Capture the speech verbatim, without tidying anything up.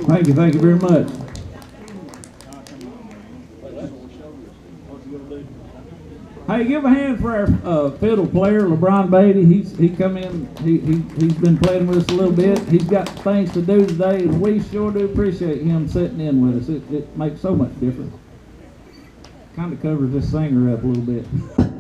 Thank you, thank you very much. Hey, give a hand for our uh, fiddle player, LeBron Beatty. He's he come in. He he he's been playing with us a little bit. He's got things to do today, and we sure do appreciate him sitting in with us. It it makes so much difference. Kind of covers this singer up a little bit.